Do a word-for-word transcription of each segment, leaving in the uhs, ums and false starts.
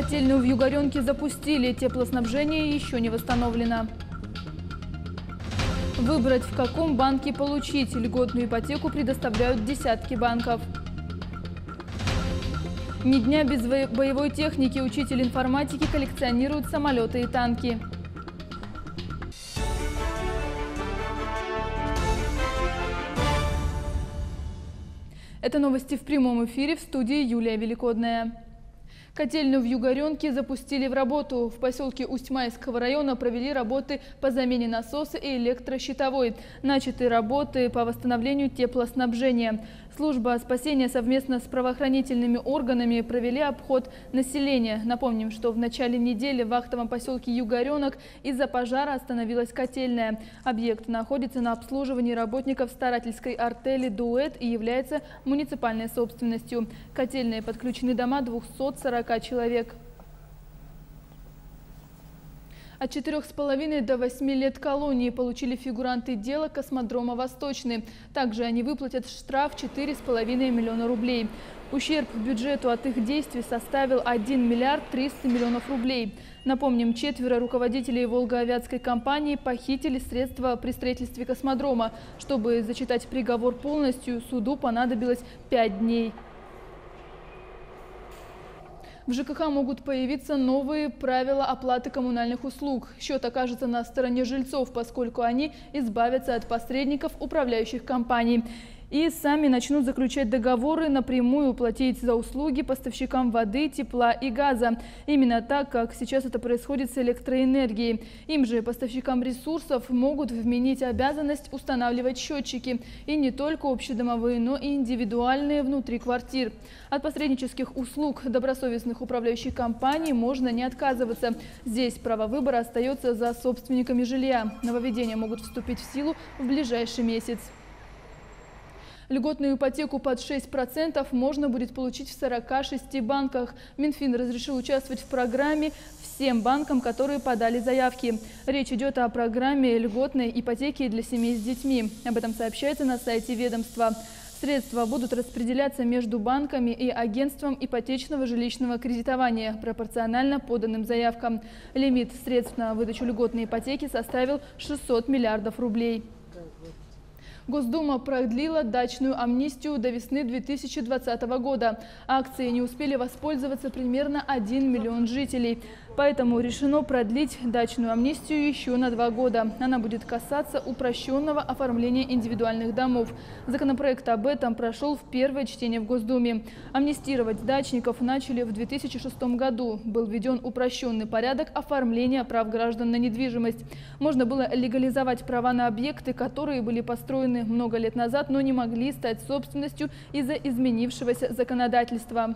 Котельную в Югоренке запустили, теплоснабжение еще не восстановлено. Выбрать, в каком банке получить льготную ипотеку, предоставляют десятки банков. Ни дня без боевой техники учитель информатики коллекционирует самолеты и танки. Это новости в прямом эфире, в студии Юлия Великодная. Котельную в Югоренке запустили в работу. В поселке Усть-Майского района провели работы по замене насоса и электрощитовой. Начаты работы по восстановлению теплоснабжения. Служба спасения совместно с правоохранительными органами провели обход населения. Напомним, что в начале недели в вахтовом поселке Югоренок из-за пожара остановилась котельная. Объект находится на обслуживании работников старательской артели «Дуэт» и является муниципальной собственностью. К котельной подключены дома двухсот сорока человек. От четырёх с половиной до восьми лет колонии получили фигуранты дела космодрома «Восточный». Также они выплатят штраф четыре с половиной миллиона рублей. Ущерб бюджету от их действий составил один миллиард триста миллионов рублей. Напомним, четверо руководителей Волгоавиатской компании похитили средства при строительстве космодрома. Чтобы зачитать приговор полностью, суду понадобилось пять дней. В ЖКХ могут появиться новые правила оплаты коммунальных услуг. Счет окажется на стороне жильцов, поскольку они избавятся от посредников управляющих компаний. И сами начнут заключать договоры, напрямую платить за услуги поставщикам воды, тепла и газа. Именно так, как сейчас это происходит с электроэнергией. Им же, поставщикам ресурсов, могут вменить обязанность устанавливать счетчики. И не только общедомовые, но и индивидуальные внутри квартир. От посреднических услуг добросовестных управляющих компаний можно не отказываться. Здесь право выбора остается за собственниками жилья. Нововведения могут вступить в силу в ближайший месяц. Льготную ипотеку под шесть процентов можно будет получить в сорока шести банках. Минфин разрешил участвовать в программе всем банкам, которые подали заявки. Речь идет о программе льготной ипотеки для семей с детьми. Об этом сообщается на сайте ведомства. Средства будут распределяться между банками и агентством ипотечного жилищного кредитования пропорционально поданным заявкам. Лимит средств на выдачу льготной ипотеки составил шестьсот миллиардов рублей. Госдума продлила дачную амнистию до весны две тысячи двадцатого года. Акцией не успели воспользоваться примерно один миллион жителей. Поэтому решено продлить дачную амнистию еще на два года. Она будет касаться упрощенного оформления индивидуальных домов. Законопроект об этом прошел в первое чтение в Госдуме. Амнистировать дачников начали в две тысячи шестом году. Был введен упрощенный порядок оформления прав граждан на недвижимость. Можно было легализовать права на объекты, которые были построены много лет назад, но не могли стать собственностью из-за изменившегося законодательства.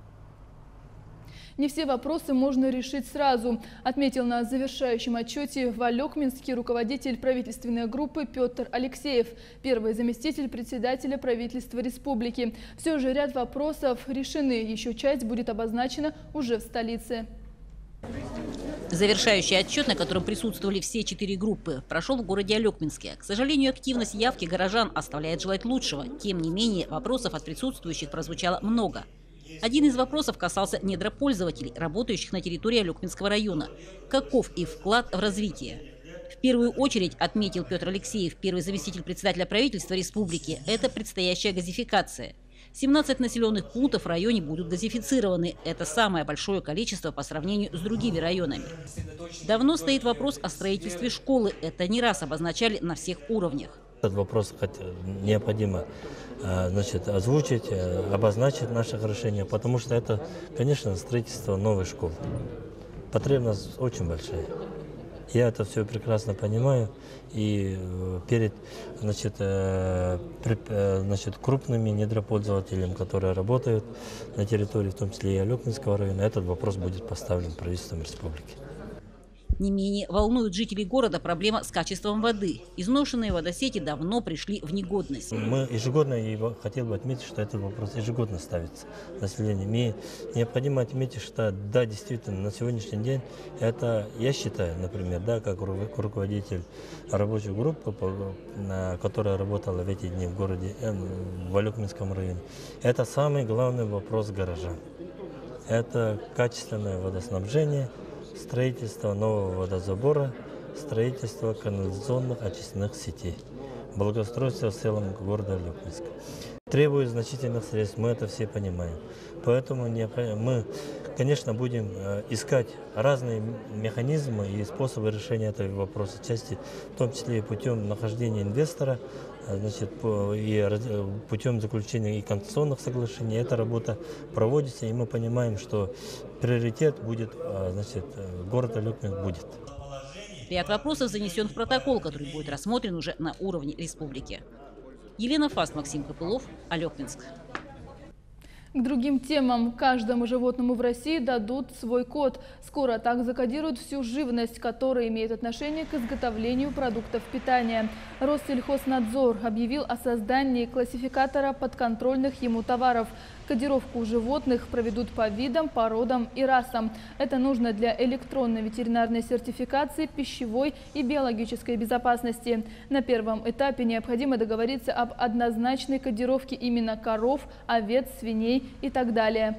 Не все вопросы можно решить сразу, отметил на завершающем отчете в Алекминске руководитель правительственной группы Петр Алексеев, первый заместитель председателя правительства республики. Все же ряд вопросов решены, еще часть будет обозначена уже в столице. Завершающий отчет, на котором присутствовали все четыре группы, прошел в городе Алекминске. К сожалению, активность явки горожан оставляет желать лучшего. Тем не менее, вопросов от присутствующих прозвучало много. Один из вопросов касался недропользователей, работающих на территории Алекминского района. Каков их вклад в развитие? В первую очередь, отметил Петр Алексеев, первый заместитель председателя правительства республики, это предстоящая газификация. семнадцать населенных пунктов в районе будут газифицированы. Это самое большое количество по сравнению с другими районами. Давно стоит вопрос о строительстве школы. Это не раз обозначали на всех уровнях. Этот вопрос необходимо значит, озвучить, обозначить наших решения, потому что это, конечно, строительство новой школы. Потребность очень большая. Я это все прекрасно понимаю, и перед значит, значит, крупными недропользователями, которые работают на территории, в том числе и Алекминского района, этот вопрос будет поставлен правительством республики. Не менее волнует жителей города проблема с качеством воды. Изношенные водосети давно пришли в негодность. Мы ежегодно, и хотел бы отметить, что этот вопрос ежегодно ставится населением. И необходимо отметить, что да, действительно, на сегодняшний день это, я считаю, например, да, как руководитель рабочей группы, которая работала в эти дни в городе, в Алекминском районе, это самый главный вопрос горожан. Это качественное водоснабжение, строительство нового водозабора, строительство канализационных очистных сетей, благоустройство в целом города Люкнинска. Требует значительных средств, мы это все понимаем. Поэтому мы, конечно, будем искать разные механизмы и способы решения этого вопроса, части, в том числе и путем нахождения инвестора, значит, и путем заключения и концессионных соглашений. Эта работа проводится, и мы понимаем, что приоритет будет, значит, города Люкнинск будет. Ряд вопросов занесен в протокол, который будет рассмотрен уже на уровне республики. Елена Фаст, Максим Копылов, Алекминск. К другим темам. Каждому животному в России дадут свой код. Скоро так закодируют всю живность, которая имеет отношение к изготовлению продуктов питания. Россельхознадзор объявил о создании классификатора подконтрольных ему товаров. Кодировку животных проведут по видам, породам и расам. Это нужно для электронной ветеринарной сертификации, пищевой и биологической безопасности. На первом этапе необходимо договориться об однозначной кодировке именно коров, овец, свиней и так далее.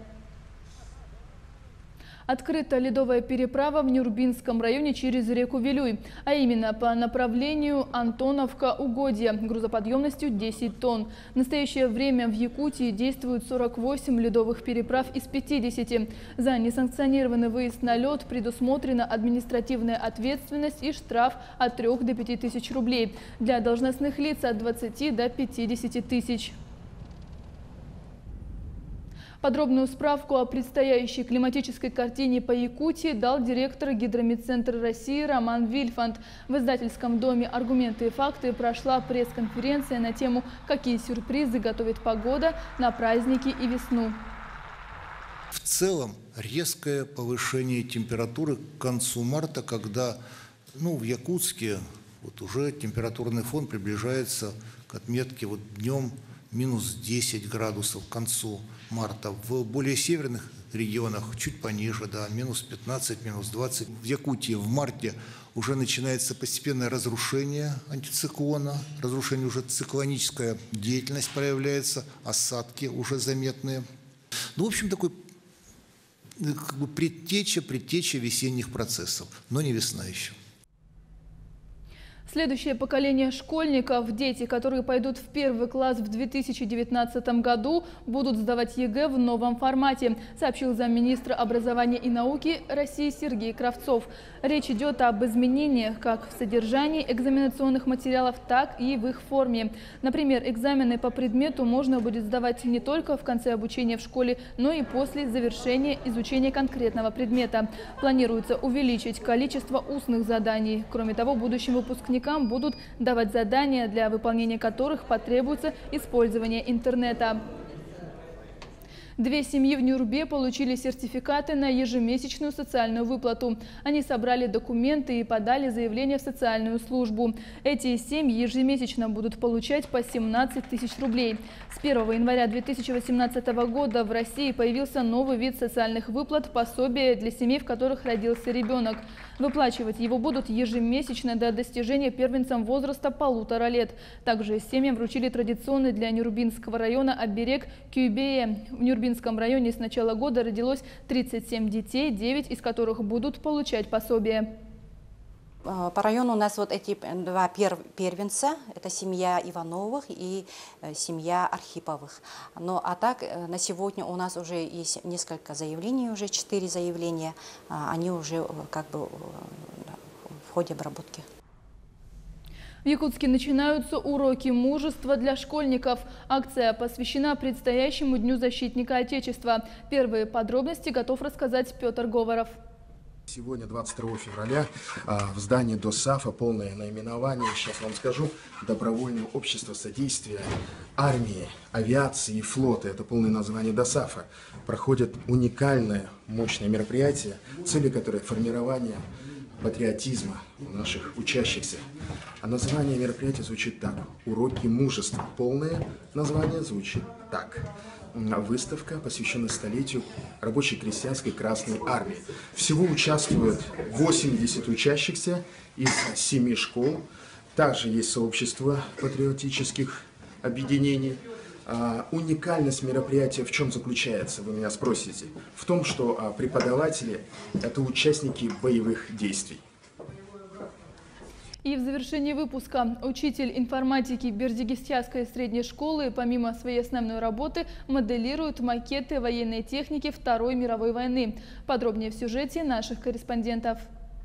Открыта ледовая переправа в Нюрбинском районе через реку Вилюй, а именно по направлению Антоновка-Угодья грузоподъемностью десять тонн. В настоящее время в Якутии действуют сорок восемь ледовых переправ из пятидесяти. За несанкционированный выезд на лед предусмотрена административная ответственность и штраф от трёх до пяти тысяч рублей. Для должностных лиц от двадцати до пятидесяти тысяч. Подробную справку о предстоящей климатической картине по Якутии дал директор Гидрометцентра России Роман Вильфанд. В издательском доме «Аргументы и факты» прошла пресс-конференция на тему «Какие сюрпризы готовит погода на праздники и весну». В целом резкое повышение температуры к концу марта, когда ну, в Якутске вот уже температурный фон приближается к отметке вот днем минус десять градусов к концу марта. В более северных регионах чуть пониже, да, минус пятнадцать, минус двадцать. В Якутии в марте уже начинается постепенное разрушение антициклона, разрушение уже циклоническая деятельность проявляется, осадки уже заметные. Ну, в общем, такой как бы предтеча, предтеча весенних процессов, но не весна еще. Следующее поколение школьников, дети, которые пойдут в первый класс в две тысячи девятнадцатом году, будут сдавать ЕГЭ в новом формате, сообщил замминистра образования и науки России Сергей Кравцов. Речь идет об изменениях как в содержании экзаменационных материалов, так и в их форме. Например, экзамены по предмету можно будет сдавать не только в конце обучения в школе, но и после завершения изучения конкретного предмета. Планируется увеличить количество устных заданий. Кроме того, будущим выпускникам будут давать задания, для выполнения которых потребуется использование интернета. Две семьи в Нюрбе получили сертификаты на ежемесячную социальную выплату. Они собрали документы и подали заявление в социальную службу. Эти семьи ежемесячно будут получать по семнадцать тысяч рублей. С первого января две тысячи восемнадцатого года в России появился новый вид социальных выплат – пособие для семей, в которых родился ребенок. Выплачивать его будут ежемесячно до достижения первенцам возраста полутора лет. Также семьям вручили традиционный для Нюрбинского района оберег Кюйбея. В Нюрбинском районе с начала года родилось тридцать семь детей, девять из которых будут получать пособие. По району у нас вот эти два первенца, это семья Ивановых и семья Архиповых. Ну а так на сегодня у нас уже есть несколько заявлений, уже четыре заявления, они уже как бы в ходе обработки. В Якутске начинаются уроки мужества для школьников. Акция посвящена предстоящему Дню защитника Отечества. Первые подробности готов рассказать Петр Говоров. Сегодня, двадцать второго февраля, в здании ДОСАФа, полное наименование, сейчас вам скажу, Добровольное общество содействия армии, авиации и флота, это полное название ДОСАФа, проходит уникальное, мощное мероприятие, цели которой формирование патриотизма у наших учащихся. А название мероприятия звучит так: «Уроки мужества». Полное название звучит так: выставка, посвященная столетию рабочей крестьянской Красной Армии. Всего участвуют восемьдесят учащихся из семи школ. Также есть сообщество патриотических объединений. А, уникальность мероприятия в чем заключается, вы меня спросите? В том, что а, преподаватели – это участники боевых действий. И в завершении выпуска учитель информатики Бердигистяской средней школы помимо своей основной работы моделирует макеты военной техники Второй мировой войны. Подробнее в сюжете наших корреспондентов.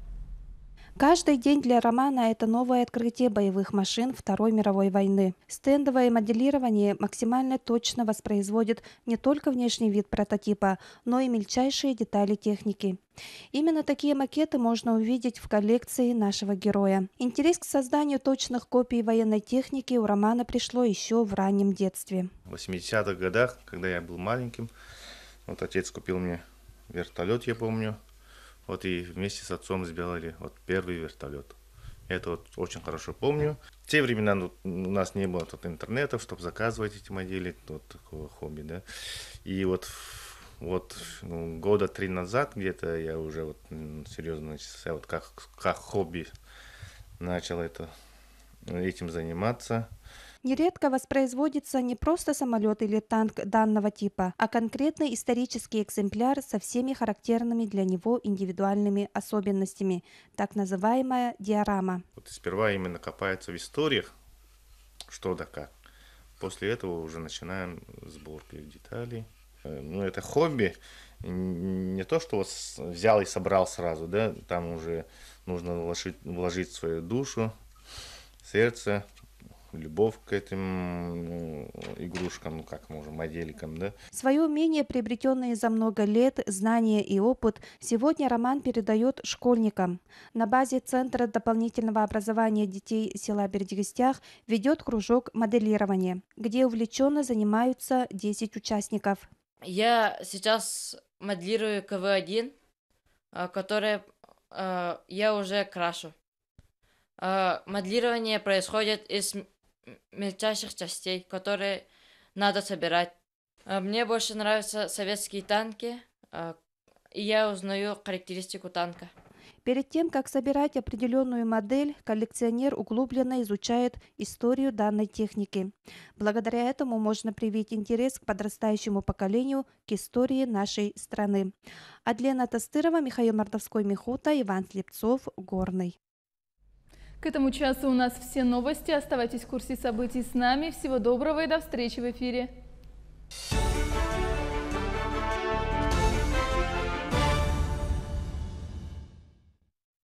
Каждый день для Романа – это новое открытие боевых машин Второй мировой войны. Стендовое моделирование максимально точно воспроизводит не только внешний вид прототипа, но и мельчайшие детали техники. Именно такие макеты можно увидеть в коллекции нашего героя. Интерес к созданию точных копий военной техники у Романа пришло еще в раннем детстве. В восьмидесятых годах, когда я был маленьким, вот отец купил мне вертолет, я помню. Вот и вместе с отцом сделали вот первый вертолет. Это вот очень хорошо помню. В те времена ну, у нас не было тут интернета, чтобы заказывать эти модели, вот такого хобби, да. И вот, вот ну, года три назад где-то я уже вот серьезно начался, вот как, как хобби начал это, этим заниматься. Нередко воспроизводится не просто самолет или танк данного типа, а конкретный исторический экземпляр со всеми характерными для него индивидуальными особенностями, так называемая диорама. Вот сперва именно копается в историях, что да как. После этого уже начинаем сборку деталей. Ну, это хобби, не то, что вот взял и собрал сразу, да, там уже нужно вложить, вложить свою душу, сердце, любовь к этим ну, игрушкам, ну как можно, моделькам, да. Свои умения, приобретенные за много лет, знания и опыт, сегодня Роман передает школьникам. На базе Центра дополнительного образования детей села Бердигистях ведет кружок моделирования, где увлеченно занимаются десять участников. Я сейчас моделирую ка вэ один, который я уже крашу. Моделирование происходит из мельчайших частей, которые надо собирать. Мне больше нравятся советские танки, и я узнаю характеристику танка. Перед тем, как собирать определенную модель, коллекционер углубленно изучает историю данной техники. Благодаря этому можно привить интерес к подрастающему поколению к истории нашей страны. Адлена Тастырова, Михаил Мордовской, Михута, Иван Слепцов, Горный. К этому часу у нас все новости. Оставайтесь в курсе событий с нами. Всего доброго и до встречи в эфире.